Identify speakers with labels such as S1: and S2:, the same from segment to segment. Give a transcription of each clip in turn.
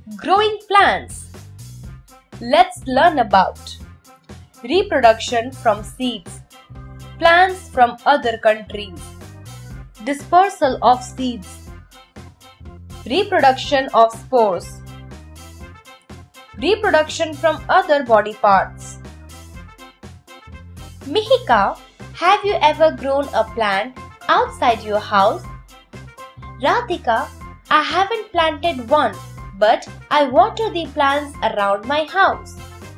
S1: Growing plants. Let's learn about reproduction from seeds, plants from other countries, dispersal of seeds, reproduction of spores, reproduction from other body parts. Mihika, have you ever grown a plant outside your house? Radhika, I haven't planted one, but I water the plants around my house.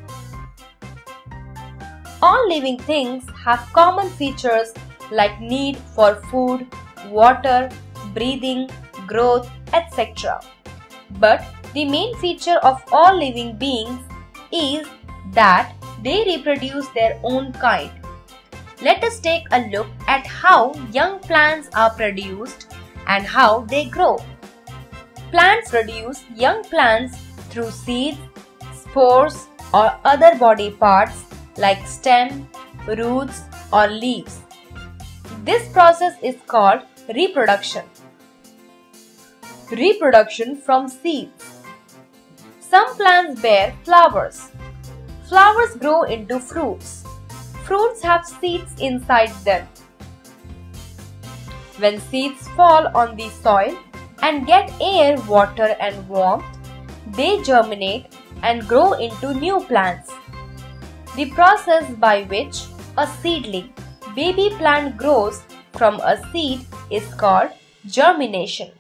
S1: All living things have common features like need for food, water, breathing, growth, etc. But the main feature of all living beings is that they reproduce their own kind. Let us take a look at how young plants are produced and how they grow. Plants produce young plants through seeds, spores, or other body parts like stem, roots, or leaves. This process is called reproduction. Reproduction from seeds. Some plants bear flowers. Flowers grow into fruits. Fruits have seeds inside them. When seeds fall on the soil and get air, water, and warmth, they germinate and grow into new plants. The process by which a seedling, baby plant grows from a seed is called germination.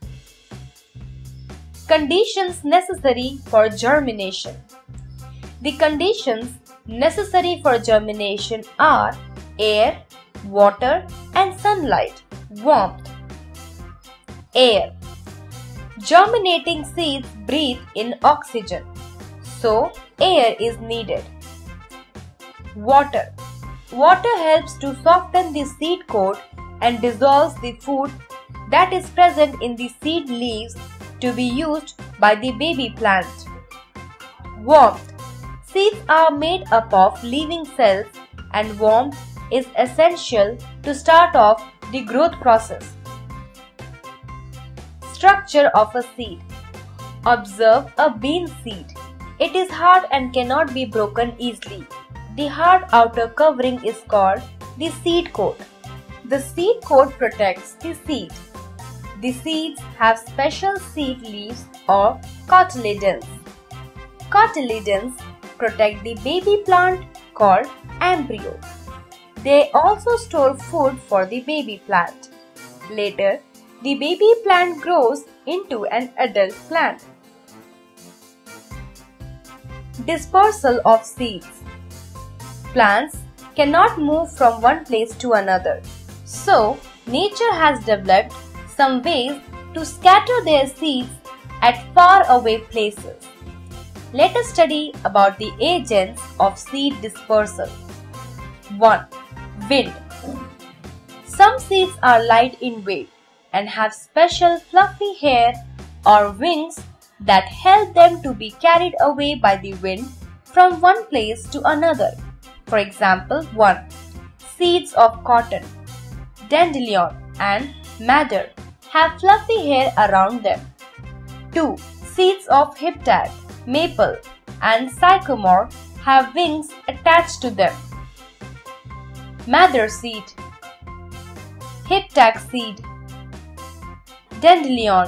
S1: Conditions necessary for germination. The conditions necessary for germination are air, water, and sunlight, warmth. Air. Germinating seeds breathe in oxygen, so air is needed. Water. Water helps to soften the seed coat and dissolves the food that is present in the seed leaves to be used by the baby plant. Warmth. Seeds are made up of living cells and warmth is essential to start off the growth process. Structure of a seed. Observe a bean seed. It is hard and cannot be broken easily. The hard outer covering is called the seed coat. The seed coat protects the seed. The seeds have special seed leaves or cotyledons. Cotyledons protect the baby plant called embryo. They also store food for the baby plant. Later, the baby plant grows into an adult plant. Dispersal of seeds. Plants cannot move from one place to another. So, nature has developed some ways to scatter their seeds at far away places. Let us study about the agents of seed dispersal. 1. Wind. Some seeds are light in weight and have special fluffy hair or wings that help them to be carried away by the wind from one place to another. For example, 1. Seeds of cotton, dandelion, and madder have fluffy hair around them. 2. Seeds of hiptad, maple, and sycamore have wings attached to them. Madder seed, hiptad seed, dandelion.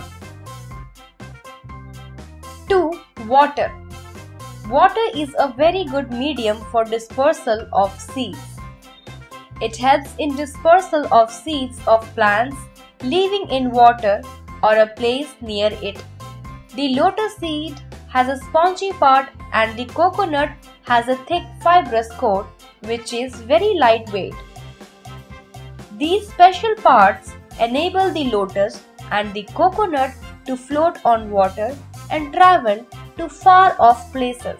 S1: 2. Water. Water is a very good medium for dispersal of seeds. It helps in dispersal of seeds of plants living in water or a place near it. The lotus seed has a spongy part and the coconut has a thick fibrous coat which is very lightweight. These special parts enable the lotus and the coconut to float on water and travel to far off places.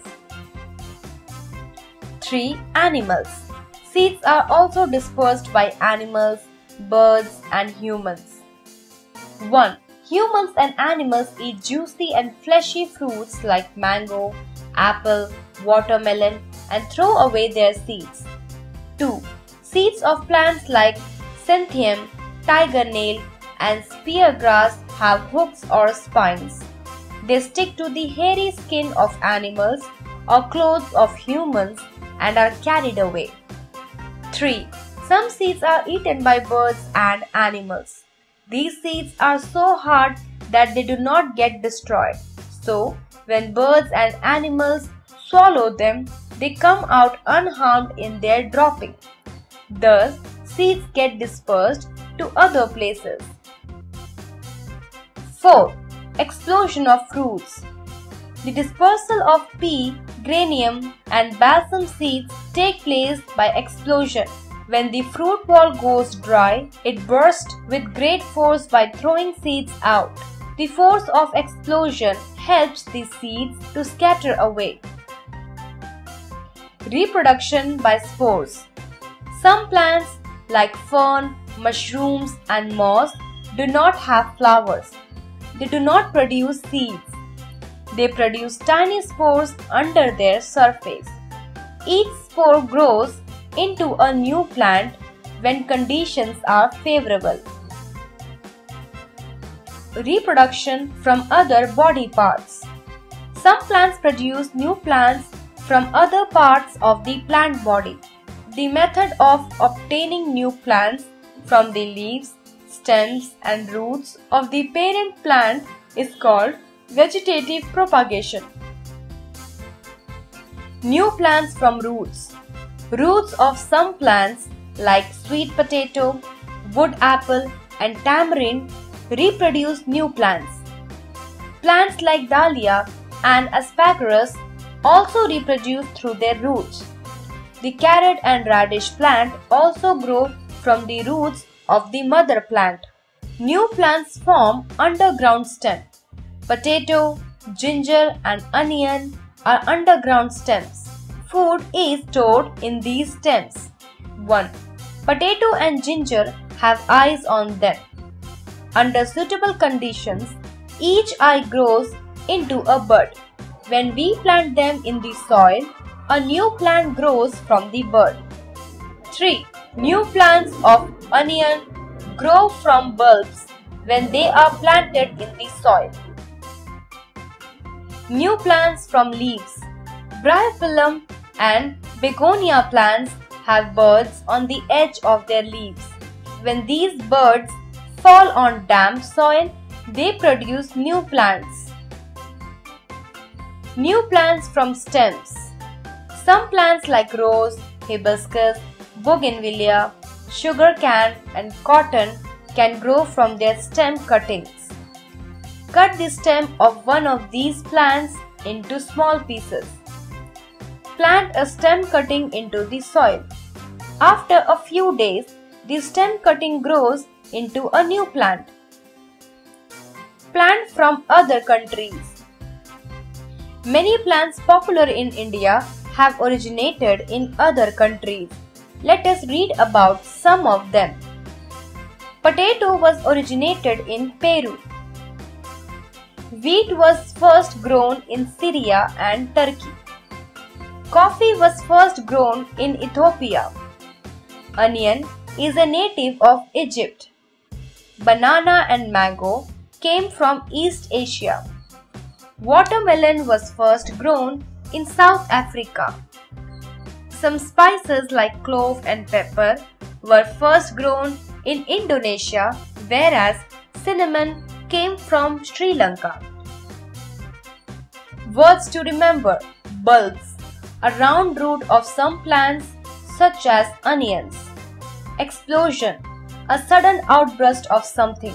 S1: 3. Animals. Seeds are also dispersed by animals, birds, and humans. 1. Humans and animals eat juicy and fleshy fruits like mango, apple, watermelon, and throw away their seeds. 2. Seeds of plants like Cynthium, tiger nail, and speargrass have hooks or spines. They stick to the hairy skin of animals or clothes of humans and are carried away. 3. Some seeds are eaten by birds and animals. These seeds are so hard that they do not get destroyed. So, when birds and animals swallow them, they come out unharmed in their dropping. Thus, seeds get dispersed to other places. 4. Explosion of fruits. The dispersal of pea, granium and balsam seeds take place by explosion. When the fruit ball goes dry, it bursts with great force by throwing seeds out. The force of explosion helps the seeds to scatter away. Reproduction by spores. Some plants like fern, mushrooms and moss do not have flowers. They do not produce seeds. They produce tiny spores under their surface. Each spore grows into a new plant when conditions are favorable. Reproduction from other body parts. Some plants produce new plants from other parts of the plant body. The method of obtaining new plants from the leaves, stems and roots of the parent plant is called vegetative propagation. New plants from roots. Roots of some plants like sweet potato, wood apple and tamarind reproduce new plants. Plants like dahlia and asparagus also reproduce through their roots. The carrot and radish plant also grow from the roots of the mother plant. New plants form underground stem. Potato, ginger and onion are underground stems. Food is stored in these stems. 1. Potato and ginger have eyes on them. Under suitable conditions, each eye grows into a bud. When we plant them in the soil, a new plant grows from the bud. 3. New plants of onion grow from bulbs when they are planted in the soil. New plants from leaves. Bryophyllum and begonia plants have buds on the edge of their leaves. When these buds fall on damp soil, they produce new plants. New plants from stems. Some plants like rose, hibiscus, bougainvillea, sugarcane and cotton can grow from their stem cuttings. Cut the stem of one of these plants into small pieces. Plant a stem cutting into the soil. After a few days, the stem cutting grows into a new plant. Plant from other countries. Many plants popular in India have originated in other countries. Let us read about some of them. Potato was originated in Peru. Wheat was first grown in Syria and Turkey. Coffee was first grown in Ethiopia. Onion is a native of Egypt. Banana and mango came from East Asia. Watermelon was first grown in South Africa. Some spices like clove and pepper were first grown in Indonesia, whereas cinnamon came from Sri Lanka. Words to remember: bulbs, a round root of some plants such as onions. Explosion, a sudden outburst of something.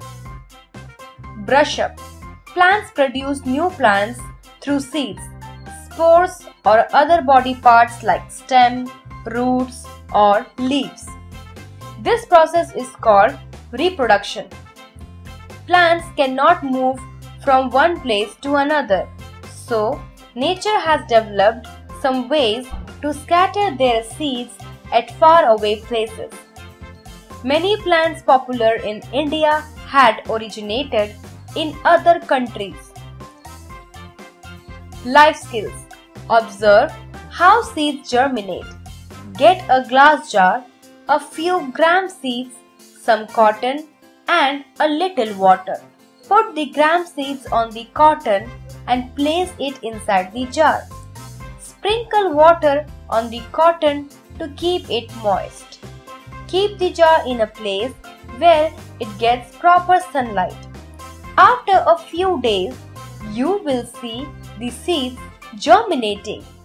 S1: Brush up, plants produce new plants through seeds, spores or other body parts like stem, roots or leaves. This process is called reproduction. Plants cannot move from one place to another, so nature has developed some ways to scatter their seeds at faraway places. Many plants popular in India had originated in other countries. Life skills. Observe how seeds germinate. Get a glass jar, a few gram seeds, some cotton and a little water. Put the gram seeds on the cotton and place it inside the jar. Sprinkle water on the cotton to keep it moist. Keep the jar in a place where it gets proper sunlight. After a few days, you will see the seeds germinating.